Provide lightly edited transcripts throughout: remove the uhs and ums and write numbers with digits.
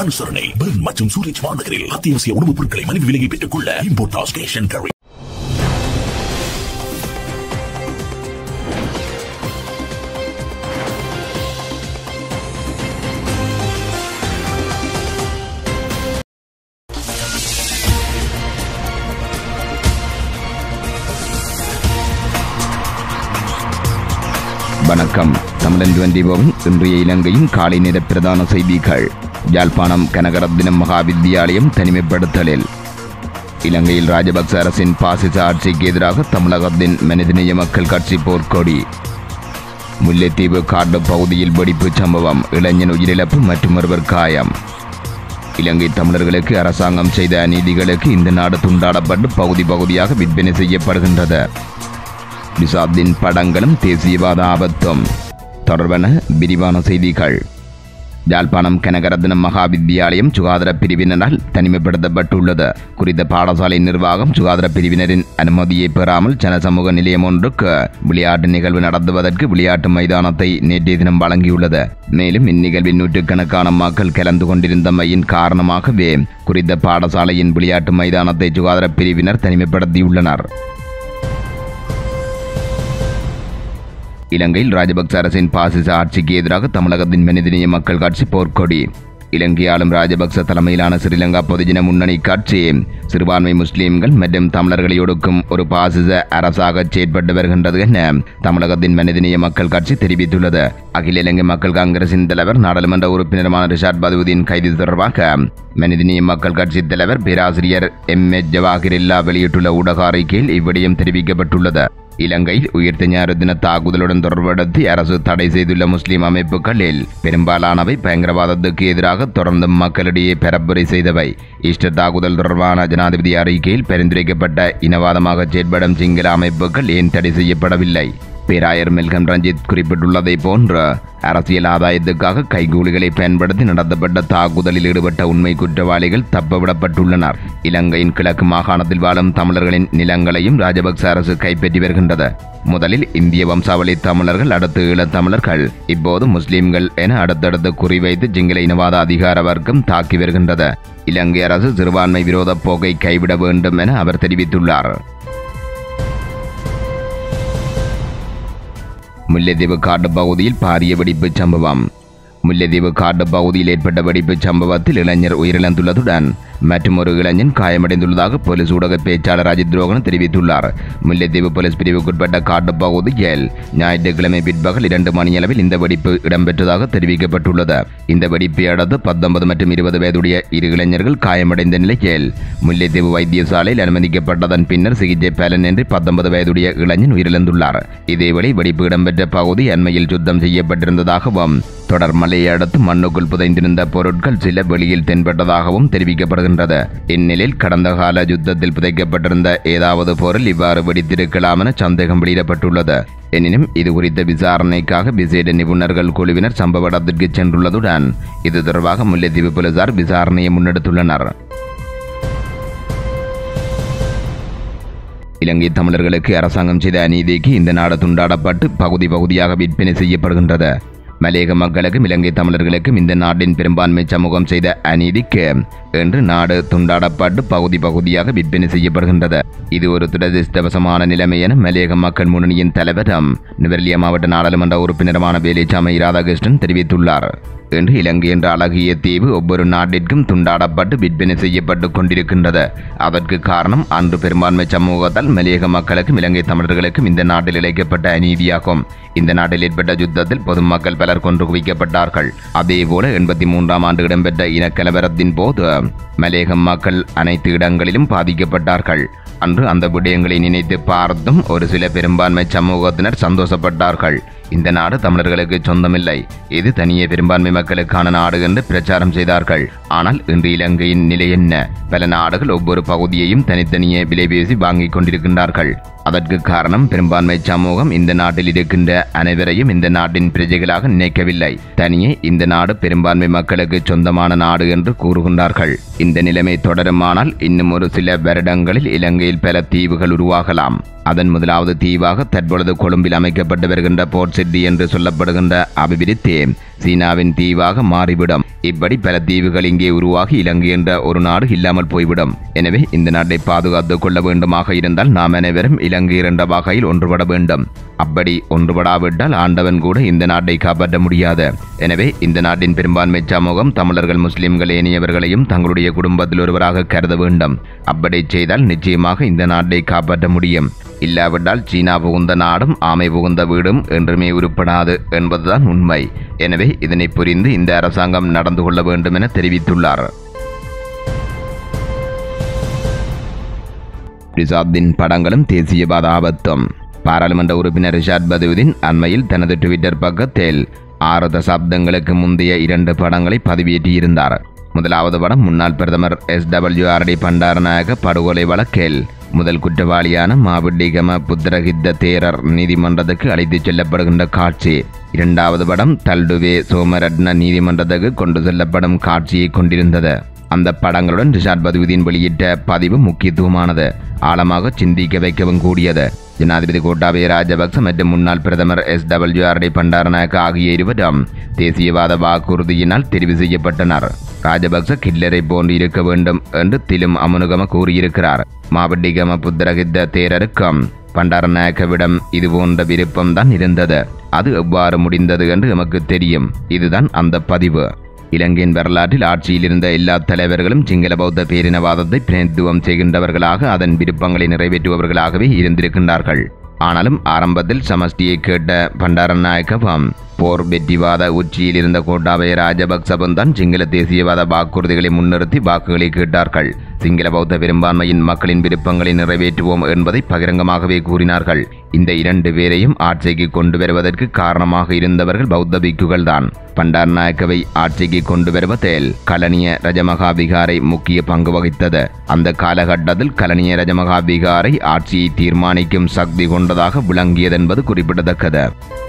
அனுசரணை பெர்ன் மற்றும் சூரிச் மாநகரில் அத்தியாவசிய உணவுப் பொருட்களை மலிவு விலையை பெற்றுக் கொள்ள இம்போர்ட் கேஷ் அண்ட் கேரி. வணக்கம். தமிழன் 24 இன்றைய இலங்கையின் காலை நேர பிரதான செய்திகள். யாழ்ப்பாணம் கனகரத்தினம் மகாவித்தியாலயம் தனிமைப்படுத்தலில். இலங்கையில் ராஜபக்ச அரசின் பாசிச ஆட்சிக்கு எதிராக தமிழகத்தின் மனிதநேய மக்கள் கட்சி போர்க்கொடி. முல்லைத்தீவு காடு பகுதியில் வெடிப்பு சம்பவம், இளைஞன் உயிரிழப்பு மற்றும் ஒருவர் காயம். இலங்கை தமிழர்களுக்கு அரசாங்கம் செய்த அநீதிகளுக்கு இந்த நாடு துண்டாடப்பட்டு பகுதி பகுதியாக விற்பனை செய்யப்படுகின்றது. நிசாத்தின் படங்களும் தேசியவாத ஆபத்தும் தொடர்பான விரிவான செய்திகள். யாழ்ப்பாணம் கனகரத்தினம் மகாவித்தியாலயம் சுகாதார பிரிவினரால் தனிமைப்படுத்தப்பட்டுள்ளது. குறித்த பாடசாலை நிர்வாகம் சுகாதார பிரிவினரின் அனுமதியை பெறாமல் ஜனசமூக நிலையம் ஒன்றுக்கு விளையாட்டு நிகழ்வு நடத்துவதற்கு விளையாட்டு மைதானத்தை நேற்றைய தினம் வழங்கியுள்ளது. மேலும் இந்நிகழ்வில் நூற்றுக்கணக்கான மக்கள் கலந்து கொண்டிருந்தமையின் காரணமாகவே குறித்த பாடசாலையின் விளையாட்டு மைதானத்தை சுகாதார பிரிவினர் தனிமைப்படுத்தியுள்ளனர். இலங்கையில் ராஜபக்ச அரசின் பாசிச ஆட்சிக்கு எதிராக தமிழகத்தின் மனிதநேய மக்கள் கட்சி போர்க்கொடி. இலங்கை ஆளும் ராஜபக்ச தலைமையிலான ஸ்ரீலங்கா பொதுஜன முன்னணி கட்சி சிறுபான்மை முஸ்லீம்கள் மற்றும் தமிழர்களை ஒடுக்கும் ஒரு பாசிச அரசாக செயற்பட்டு வருகின்றது என தமிழகத்தின் மனிதநேய மக்கள் கட்சி தெரிவித்துள்ளது. அகில இலங்கை மக்கள் காங்கிரசின் தலைவர் நாடாளுமன்ற உறுப்பினருமான ரிஷாட் பதுவுதீன் கைது தொடர்பாக மனிதநேய மக்கள் கட்சி தலைவர் பேராசிரியர் M.A. ஜவாஹிரில்லா வெளியிட்டுள்ள ஊடக அறிக்கையில் இவ்விடயம் தெரிவிக்கப்பட்டுள்ளது. இலங்கையில் உயிர்த்த ஞாயிறு தின தாக்குதலுடன் தொடர்படுத்தி அரசு தடை செய்துள்ள முஸ்லிம் அமைப்புகளில் பெரும்பாலானவை பயங்கரவாதத்துக்கு எதிராக தொடர்ந்து மக்களிடையே பரப்புரை செய்தவை. ஈஸ்டர் தாக்குதல் தொடர்பான ஜனாதிபதி அறிக்கையில் பரிந்துரைக்கப்பட்ட இனவாதமாக செயற்படும் சிங்கள அமைப்புகள் ஏன் தடை செய்யப்படவில்லை? பேராயர் மெல்கம் ரஞ்சித் குறிப்பிட்டுள்ளதை போன்ற அரசியல் ஆதாயத்துக்காக கைகூலிகளை பயன்படுத்தி நடத்தப்பட்ட தாக்குதலில் ஈடுபட்ட உண்மை குற்றவாளிகள் தப்பவிடப்பட்டுள்ளனர். இலங்கையின் கிழக்கு மாகாணத்தில் வாழும் தமிழர்களின் நிலங்களையும் ராஜபக்ச அரசு கைப்பற்றி வருகின்றது. முதலில் இந்திய வம்சாவளி தமிழர்கள், அடுத்து ஈழத்தமிழர்கள், இப்போது முஸ்லிம்கள் என அடுத்தடுத்து குறிவைத்து சிங்கள இனவாத அதிகார வர்க்கம் தாக்கி வருகின்றது. இலங்கை அரசு சிறுபான்மை விரோத போக்கை கைவிட வேண்டும் என அவர் தெரிவித்துள்ளார். முல்லைத்தீவு காட்டு பகுதியில் பாரிய வெடிப்பு சம்பவம். முல்லைத்தீவு காட்டு பகுதியில் ஏற்பட்ட வெடிப்பு சம்பவத்தில் இளைஞர் உயிரிழந்துள்ளதுடன் மற்றும் ஒரு இளைஞன் காயமடைந்துள்ளதாக போலீஸ் ஊடக பேச்சாளர் அஜித் ரோகன் தெரிவித்துள்ளார். முல்லைத்தீவு போலீஸ் பிரிவுக்குட்பட்ட காட்டு பகுதியில் ஞாயிற்றுக்கிழமை பிற்பகல் 2 மணியளவில் இந்த வெடிப்பு இடம்பெற்றதாக தெரிவிக்கப்பட்டுள்ளது. இந்த வெடிப்பை அடுத்து 19 மற்றும் 20 வயதுடைய 2 இளைஞர்கள் காயமடைந்த நிலையில் முல்லைத்தீவு வைத்தியசாலையில் அனுமதிக்கப்பட்டதன் பின்னர் சிகிச்சை பலனின்றி 19 வயதுடைய இளைஞன் உயிரிழந்துள்ளார். இதேவேளை வெடிப்பு இடம்பெற்ற பகுதி அண்மையில் சுத்தம் செய்யப்பட்டிருந்ததாகவும் தொடர் மழையை அடுத்து மண்ணுக்குள் புதைந்திருந்த பொருட்கள் சில வெளியில் தென்பட்டதாகவும் தெரிவிக்கப்படுகின்றது. இந்நிலையில் கடந்த கால யுத்தத்தில் புதைக்கப்பட்டிருந்த ஏதாவது பொருள் இவ்வாறு வெடித்திருக்கலாம் என சந்தேகம் வெளியிடப்பட்டுள்ளது. எனினும் இது குறித்த விசாரணைக்காக விசேட நிபுணர்கள் குழுவினர் சம்பவ இடத்திற்கு சென்றுள்ளதுடன் இது தொடர்பாக முல்லைத்தீவு போலீசார் விசாரணையை முன்னெடுத்துள்ளனர். இலங்கை தமிழர்களுக்கு அரசாங்கம் செய்த அநீதிக்கு இந்த நாடு துண்டாடப்பட்டு பகுதி பகுதியாக விற்பனை செய்யப்படுகின்றது. மலையக மக்களுக்கும் இலங்கை தமிழர்களுக்கும் இந்த நாட்டின் பெரும்பான்மை சமூகம் செய்த அநீதிக்கு என்று நாடு துண்டாடப்பட்டு பகுதி பகுதியாக விற்பனை செய்யப்படுகின்றது. இது ஒரு துரதிர்ஷ்டவசமான நிலைமை என மலையக மக்கள் முன்னணியின் தலைவரும் நுவரெலியா மாவட்ட நாடாளுமன்ற உறுப்பினருமான வேலுச்சாமி ராதாகிருஷ்ணன் தெரிவித்துள்ளார். என்று இலங்கை என்ற அழகிய தீவு ஒவ்வொரு நாட்டிற்கும் துண்டாடப்பட்டு விற்பனை செய்யப்பட்டு கொண்டிருக்கின்றது. அதற்கு காரணம் அன்று பெரும்பான்மை சமூகத்தால் மலையக மக்களுக்கும் இலங்கை தமிழர்களுக்கும் இந்த நாட்டில் இழைக்கப்பட்ட அநீதியாகும். இந்த நாட்டில் ஏற்பட்ட யுத்தத்தில் பொதுமக்கள் பலர் கொன்று குவிக்கப்பட்டார்கள். அதேபோல 83ஆம் ஆண்டு இடம்பெற்ற இனக்கலவரத்தின் போது மலையக மக்கள் அனைத்து இடங்களிலும் பாதிக்கப்பட்டார்கள். அன்று அந்த விடயங்களை நினைத்து பார்த்தும் ஒரு சில பெரும்பான்மை சமூகத்தினர் சந்தோஷப்பட்டார்கள். இந்த நாடு தமிழர்களுக்கு சொந்தமில்லை, இது தனியே பெரும்பான்மை மக்களுக்கான நாடு என்று பிரச்சாரம் செய்தார்கள். ஆனால் இன்று இலங்கையின் நிலை என்ன? பல நாடுகள் ஒவ்வொரு பகுதியையும் தனித்தனியே விலை பேசி வாங்கிக் கொண்டிருக்கின்றார்கள். அதற்கு காரணம் பெரும்பான்மை சமூகம் இந்த நாட்டில் இருக்கின்ற அனைவரையும் இந்த நாட்டின் பிரஜைகளாக நினைக்கவில்லை. தனியே இந்த நாடு பெரும்பான்மை மக்களுக்கு சொந்தமான நாடு என்று கூறுகின்றார்கள். இந்த நிலைமை தொடருமானால் இன்னும் ஒரு சில வருடங்களில் இலங்கையில் பல தீவுகள் உருவாகலாம். அதன் முதலாவது தீவாக தற்பொழுது கொழும்பில் அமைக்கப்பட்டு வருகின்ற போர்ட் சிட்டி என்று சொல்லப்படுகின்ற அபிவிருத்தி சீனாவின் தீவாக மாறிவிடும். இப்படி பல தீவுகள் இங்கே உருவாகி இலங்கை என்ற ஒரு நாடு இல்லாமல் போய்விடும். எனவே இந்த நாட்டை பாதுகாத்துக் கொள்ள வேண்டுமாக இருந்தால் நாம் அனைவரும் இலங்கை என்ற வகையில் ஒன்றுபட வேண்டும். அப்படி ஒன்றுபடாவிட்டால் ஆண்டவன் கூட இந்த நாட்டை காப்பாற்ற முடியாது. எனவே இந்த நாட்டின் பெரும்பான்மை சமூகம் தமிழர்கள், முஸ்லிம்கள் ஏனையவர்களையும் தங்களுடைய குடும்பத்தில் ஒருவராக கருத வேண்டும். அப்படி செய்தால் நிச்சயமாக இந்த நாட்டை காப்பாற்ற முடியும். இல்லாவிட்டால் சீனா புகுந்த நாடும் ஆமை புகுந்த வீடும் என்றுமே உருப்படாது என்பதுதான் உண்மை. எனவே இதனை புரிந்து இந்த அரசாங்கம் நடந்து கொள்ள வேண்டும் என தெரிவித்துள்ளார். ரிஷாத்தின் படங்களும் தேசியவாத ஆபத்தும். பாராளுமன்ற உறுப்பினர் ரிஷாத் பதுவுதீன் அண்மையில் தனது ட்விட்டர் பக்கத்தில் 6 தசாப்தங்களுக்கு முந்தைய 2 படங்களை பதிவேற்றியிருந்தார். முதலாவது படம் முன்னாள் பிரதமர் SWRD பண்டாரநாயக படுகொலை வழக்கில் முதல் குற்றவாளியான ஊடகம புத்திரகித்த தேரர் நீதிமன்றத்துக்கு அழைத்துச் செல்லப்படுகின்ற காட்சி. இரண்டாவது படம் தல்டுவே சோமரட்ன நீதிமன்றத்துக்கு கொண்டு செல்லப்படும் காட்சியை கொண்டிருந்தது. அந்த படங்களுடன் ரிஷாத் பதுவுதீன் வெளியிட்ட பதிவு முக்கியத்துவமானது, ஆழமாக சிந்திக்க வைக்கவும் கூடியது. ஜனாதிபதி கோட்டாபய ராஜபக்ச மற்றும் முன்னாள் பிரதமர் SWRD பண்டாரநாயக்க ஆகிய இருவரும் தேசியவாத வாக்குறுதியினால் தெரிவு செய்யப்பட்டனர். ராஜபக்ச கில்லரை போன்று இருக்க வேண்டும் என்று திலும் அமுனுகம கூறியிருக்கிறார். ஊடகம புத்திரகித்த தேரருக்கும் பண்டாரநாயக்கவிடம் இதுபோன்ற விருப்பம்தான் இருந்தது. அது எவ்வாறு முடிந்தது என்று எமக்கு தெரியும். இதுதான் அந்த பதிவு. இலங்கையின் வரலாற்றில் ஆட்சியில் இருந்த எல்லா தலைவர்களும் சிங்கள பௌத்த பேரினவாதத்தை பிரதிநிதித்துவம் செய்கின்றவர்களாக அதன் விருப்பங்களை நிறைவேற்றுபவர்களாகவே இருந்திருக்கின்றார்கள். ஆனாலும் ஆரம்பத்தில் சமஷ்டியை கேட்ட பண்டாரநாயக்கவும் போர் வெற்றிவாத உச்சியில் இருந்த கோட்டாபய ராஜபக்சவும் தான் சிங்கள தேசியவாத வாக்குறுதிகளை முன்னிறுத்தி வாக்குகளை கேட்டார்கள். சிங்கள பௌத்த பெரும்பான்மையின் மக்களின் விருப்பங்களை நிறைவேற்றுவோம் என்பதை பகிரங்கமாகவே கூறினார்கள். இந்த 2 பேரையும் ஆட்சிக்கு கொண்டு வருவதற்கு காரணமாக இருந்தவர்கள் பௌத்த பிக்குகள் தான். பண்டாரநாயக்கவை ஆட்சிக்கு கொண்டு வருவதில் கலனிய ரஜமகா விகாரை முக்கிய பங்கு வகித்தது. அந்த காலகட்டத்தில் கலனிய ரஜமகா விகாரை ஆட்சியை தீர்மானிக்கும் சக்தி கொண்டதாக விளங்கியதென்பது குறிப்பிடத்தக்கது.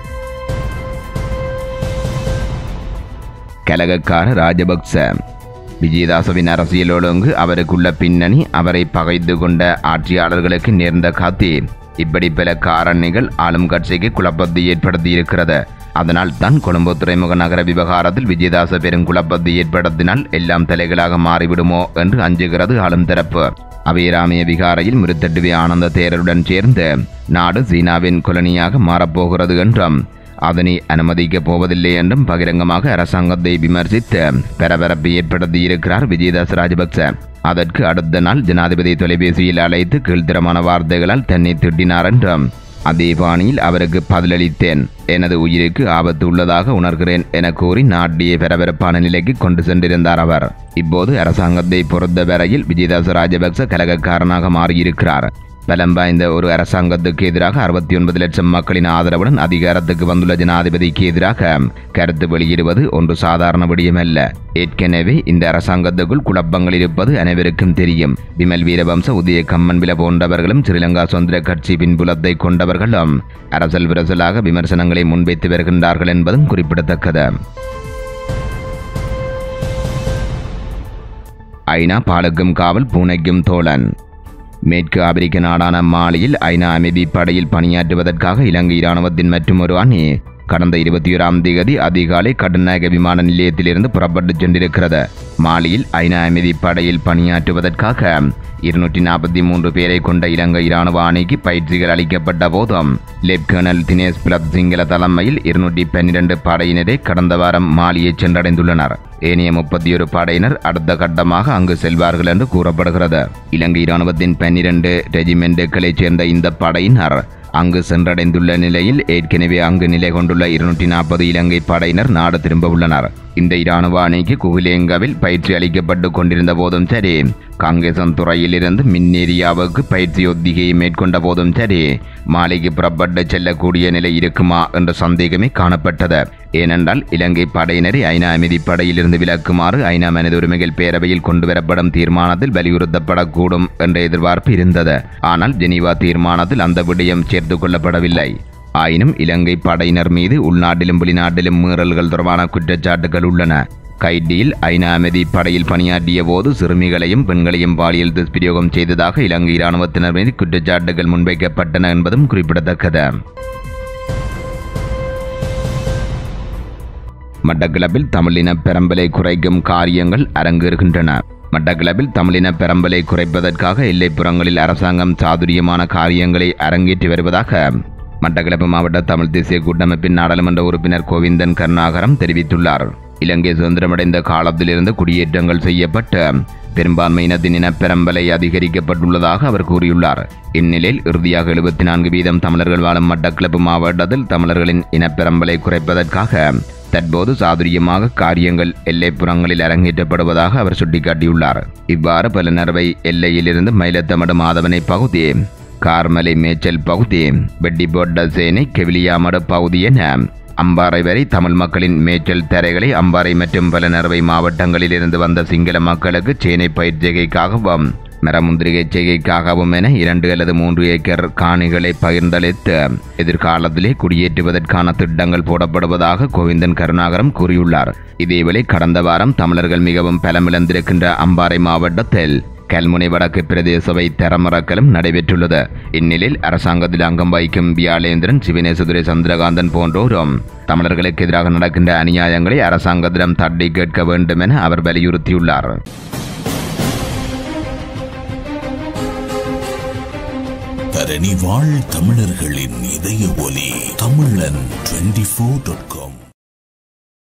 கலகக்கார ராஜபக்ச. விஜயதாசவின் அரசியல் ஒழுங்கு, அவருக்குள்ள பின்னணி, அவரை பகைத்து கொண்ட ஆட்சியாளர்களுக்கு நேர்ந்த காத்தி, இப்படி பல காரணிகள் ஆளும் கட்சிக்கு குழப்பத்தை ஏற்படுத்தியிருக்கிறது. அதனால் தான் கொழும்பு துறைமுக நகர விவகாரத்தில் விஜயதாச பெருங்குழப்பத்தை ஏற்படுத்தினால் எல்லாம் தலைகளாக மாறிவிடுமோ என்று அஞ்சுகிறது ஆளும் தரப்பு. அபிராமிய விகாரையில் முருத்தட்டுவே ஆனந்த தேரருடன் சேர்ந்து நாடு சீனாவின் கொலனியாக மாறப்போகிறது என்றும் அதனை அனுமதிக்கப் போவதில்லை என்றும் பகிரங்கமாக அரசாங்கத்தை விமர்சித்து பரபரப்பை ஏற்படுத்தியிருக்கிறார் விஜயதாஸ் ராஜபக்ச. அதற்கு அடுத்த நாள் ஜனாதிபதி தொலைபேசியில் அழைத்து கீழ்த்தரமான வார்த்தைகளால் தன்னை திட்டினார் என்றும், அதே பாணியில் அவருக்கு பதிலளித்தேன், எனது உயிருக்கு ஆபத்து உள்ளதாக உணர்கிறேன் என கூறி நாட்டிய பரபரப்பான நிலைக்கு கொண்டு சென்றிருந்தார் அவர். இப்போது அரசாங்கத்தை பொறுத்தவரையில் விஜயதாஸ் ராஜபக்ச கலகக்காரனாக மாறியிருக்கிறார். பலம் வாய்ந்த ஒரு அரசாங்கத்துக்கு எதிராக 69 லட்சம் மக்களின் ஆதரவுடன் அதிகாரத்துக்கு வந்துள்ள ஜனாதிபதிக்கு எதிராக கருத்து வெளியிடுவது ஒன்று சாதாரண விடயமல்ல. ஏற்கனவே இந்த அரசாங்கத்துக்குள் குழப்பங்கள் இருப்பது அனைவருக்கும் தெரியும். விமல் வீரவம்ச, உதய கம்மன்பில போன்றவர்களும் ஸ்ரீலங்கா சுதந்திர கட்சி பின்புலத்தை கொண்டவர்களும் அரசல் விரசலாக விமர்சனங்களை முன்வைத்து வருகின்றார்கள் என்பதும் குறிப்பிடத்தக்கது. ஐநா பாலுக்கும் காவல், பூனைக்கும் தோழன். மேற்கு ஆப்பிரிக்க நாடான மாலியில் ஐநா அமைதி படையில் பணியாற்றுவதற்காக இலங்கை இராணுவத்தின் மற்றொரு அணி கடந்த 21ஆம் தேதி அதிகாலை கட்டுநாயக விமான நிலையத்திலிருந்து புறப்பட்டு சென்றிருக்கிறது. மாலியில் ஐநா அமைதி படையில் பணியாற்றுவதற்காக 243 பேரை கொண்ட இலங்கை இராணுவ அணிக்கு பயிற்சிகள் அளிக்கப்பட்ட போதும் லெப்டினன்ட் தினேஷ் பிலத் சிங்கள தலைமையில் 212 படையினரை கடந்த வாரம் மாலியை சென்றடைந்துள்ளனர். ஏனைய 31 படையினர் அடுத்த கட்டமாக அங்கு செல்வார்கள் என்று கூறப்படுகிறது. இலங்கை இராணுவத்தின் 12 ரெஜிமெண்ட்டுகளைச் சேர்ந்த இந்த படையினர் அங்கு சென்றடைந்துள்ள நிலையில் ஏற்கனவே அங்கு நிலை கொண்டுள்ள 240 இலங்கை படையினர் நாடு திரும்ப உள்ளனர். இந்த இராணுவ அணிக்கு குகிலேங்காவில் பயிற்சி அளிக்கப்பட்டு கொண்டிருந்த போதும் சரி, காங்கேசன் துறையிலிருந்து மின்னேரியாவுக்கு பயிற்சி ஒத்திகையை மேற்கொண்ட போதும் சரி, மாலைக்கு புறப்பட்டு செல்லக்கூடிய நிலை இருக்குமா என்ற சந்தேகமே காணப்பட்டது. ஏனென்றால் இலங்கை படையினரை ஐநா அமைதி படையிலிருந்து விலக்குமாறு ஐநா மனித உரிமைகள் பேரவையில் கொண்டுவரப்படும் தீர்மானத்தில் வலியுறுத்தப்படக்கூடும் என்ற எதிர்பார்ப்பு இருந்தது. ஆனால் ஜெனீவா தீர்மானத்தில் அந்த விடயம் சேர்த்துக் கொள்ளப்படவில்லை. ஆயினும் இலங்கை படையினர் மீது உள்நாட்டிலும் வெளிநாட்டிலும் மீறல்கள் தொடர்பான குற்றச்சாட்டுகள் உள்ளன. கைடியில் ஐநா அமைதி படையில் பணியாற்றிய போது சிறுமிகளையும் பெண்களையும் பாலியல் துஷ்பிரயோகம் செய்ததாக இலங்கை இராணுவத்தினர் மீது குற்றச்சாட்டுகள் முன்வைக்கப்பட்டன என்பதும் குறிப்பிடத்தக்கது. மட்டக்களப்பில் தமிழின பெரம்பலை குறைக்கும் காரியங்கள் அரங்கேறுகின்றன. மட்டக்களப்பில் தமிழின பெரம்பலை குறைப்பதற்காக எல்லைப்புறங்களில் அரசாங்கம் சாதுரியமான காரியங்களை அரங்கேற்றி வருவதாக மட்டக்களப்பு மாவட்ட தமிழ் தேசிய கூட்டமைப்பின் நாடாளுமன்ற உறுப்பினர் கோவிந்தன் கருணாகரம் தெரிவித்துள்ளார். இலங்கை சுதந்திரமடைந்த காலத்திலிருந்து குடியேற்றங்கள் செய்யப்பட்ட பெரும்பான்மை இனத்தின் இனப்பெரம்பலை அதிகரிக்கப்பட்டுள்ளதாக அவர் கூறியுள்ளார். இந்நிலையில் இறுதியாக 74% தமிழர்கள் வாழும் மட்டக்களப்பு மாவட்டத்தில் தமிழர்களின் இனப்பெரம்பலை குறைப்பதற்காக தற்போது சாதுரியமாக காரியங்கள் எல்லைப்புறங்களில் அரங்கேற்றப்படுவதாக அவர் சுட்டிக்காட்டியுள்ளார். இவ்வாறு பலநறுவை எல்லையிலிருந்து மயிலத்தமடு மாதவனை பகுதி, கார்மலை மேய்ச்சல் பகுதி, வெட்டிப்போட்ட சேனை, கெவிலியாமடு பகுதி என அம்பாறை வரை தமிழ் மக்களின் மேய்ச்சல் தரைகளை அம்பாறை மற்றும் பலநறுவை மாவட்டங்களில் இருந்து வந்த சிங்கள மக்களுக்கு சேனை பயிர்ச்செய்கைக்காகவும் மரமுந்திரிகை செய்கைக்காகவும் என 2 அல்லது 3 ஏக்கர் காணிகளை பகிர்ந்தளித்து எதிர்காலத்திலே குடியேற்றுவதற்கான திட்டங்கள் போடப்படுவதாக கோவிந்தன் கருணாகரம் கூறியுள்ளார். இதேவேளை கடந்த வாரம் தமிழர்கள் மிகவும் பலமிழந்திருக்கின்ற அம்பாறை மாவட்டத்தில் கல்முனை வடக்கு பிரதேசவை தரமறக்கலும் நடைபெற்றுள்ளது. இந்நிலையில் அரசாங்கத்தில் அங்கம் வகிக்கும் வியாழேந்திரன், சிவனேசதுரை, சந்திரகாந்தன் போன்றோரும் தமிழர்களுக்கு எதிராக நடக்கின்ற அநியாயங்களை அரசாங்கத்திடம் தட்டி கேட்க வேண்டும் என அவர் வலியுறுத்தியுள்ளார். தரணி வாழ் தமிழர்களின் இதய ஒலி தமிழன் 24.com